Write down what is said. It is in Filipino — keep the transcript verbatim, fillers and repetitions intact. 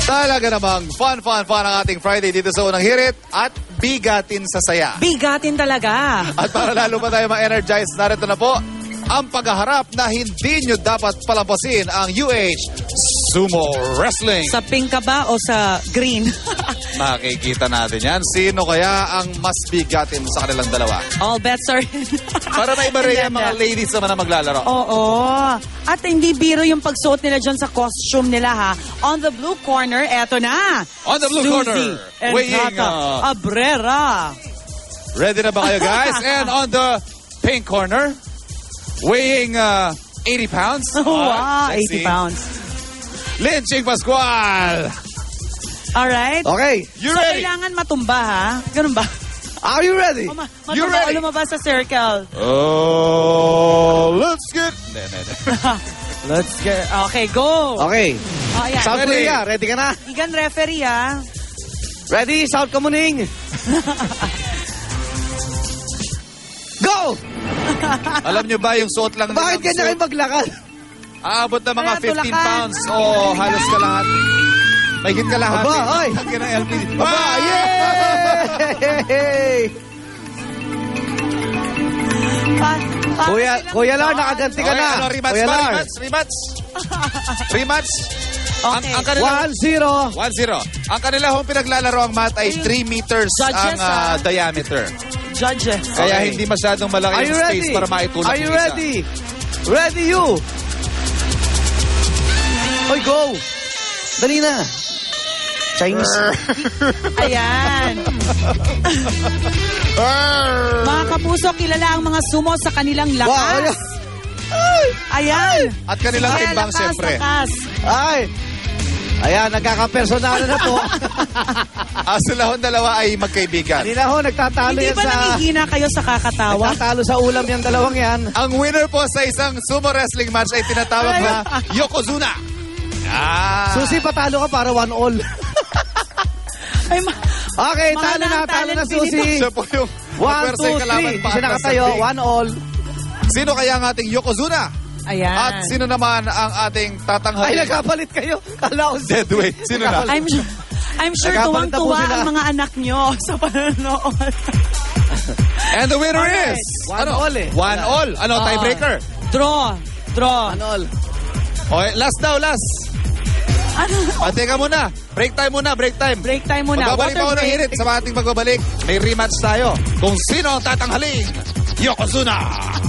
Talaga namang fun, fun, fun ang ating Friday dito sa Unang Hirit at bigatin sa saya. Bigatin talaga. At para lalo pa tayo ma-energize, narito na po ang paghaharap na hindi nyo dapat palampasin ang U H Sumo Wrestling. Sa pink ka ba o sa green? Makikita natin yan. Sino kaya ang mas bigatin sa kanilang dalawa? All bets are in. Para may iba rin ang mga ladies naman na maglalaro. Oo. At hindi biro yung pagsuot nila dyan sa costume nila ha. On the blue corner, eto na. On the blue Suzy corner, and weighing, Tata uh, Abrera. Ready na ba kayo, guys? And on the pink corner, weighing uh, eighty pounds. Wow, Let's eighty see. pounds. Lynching Pascual. Alright. Okay. You So, ready? kailangan matumba ha? Ganun ba? Are you ready? O, ma- You matumba ready? o lumabas sa circle. Oh, let's get... Hindi, hindi, hindi. Let's get... Okay, go. Okay. Oh, ayan. South Ready? Korea, ready ka na? Igan referee ha. Ready, South Kamuning? Go! Alam nyo ba yung suot lang Bakit nilang kanya kayo suit? maglakad? Aabot na mga Kaya fifteen tulakan. pounds o halos kalahat. Mahigit kalahati. Aba, oy. Tangin ng L P D. Aba, Ah! yay! Pa- pa- Kuya, silang Kuya Lar, John. nakaganti ka Okay, na. ano, rematch Kuya ba? Lar. Rematch? Rematch? Rematch? Ang, Okay. ang kanila... one zero. one zero. Ang kanila hong pinaglalaro ang mat ay three meters Judges, ang ah, ah. diameter. Judges. Kaya Okay. hindi masyadong malaki Are yung you space ready? para maitulak Are you yung isa. ready? Ready you? Oy, go! Dali na. Chinese. Ayan. Mga kapuso, kilala ang mga sumo sa kanilang Wow, lakas. Ayan. At kanilang Kaya timbang, lakas, siyempre. lakas. Ay! Ayan, nagkakapersonal na po. Ah, sila hong dalawa ay magkaibigan. Kanina ho, nagtatalo Hindi yan ba sa... nangihina kayo sa kakatawa? Nagtatalo sa ulam yung dalawang yan. Ang winner po sa isang sumo wrestling match ay tinatawag na Yokozuna. Ah. Susi, patalo ka para one all. Ay, ma- Okay, Mga talo na, talo talent na, Pilipino. Susi. Siya po yung One, pwersa two, yung kalaban three. pa Siya at nakatayo, nasabing. one all. Sino kaya ang ating Yokozuna? Ayan. At sino naman ang ating Ay, tatanghali? nagkapalit kayo. Kala ko si... Deadweight. Sino na? I'm, I'm sure Nagkapalit na po tuwang-tuwa sila. ang mga anak nyo sa panonood. And the winner Alright. is... One ano? all eh. One all. Ano, Oo. tiebreaker? Draw. Draw. One all. Okay, last daw, last. Ano? Ah, teka muna. Break time muna, break time. Break time muna. Magbabalik Water pa ako ng break. hirit sa ating pagbabalik. May rematch tayo. Kung sino ang tatanghaling, Yokozuna.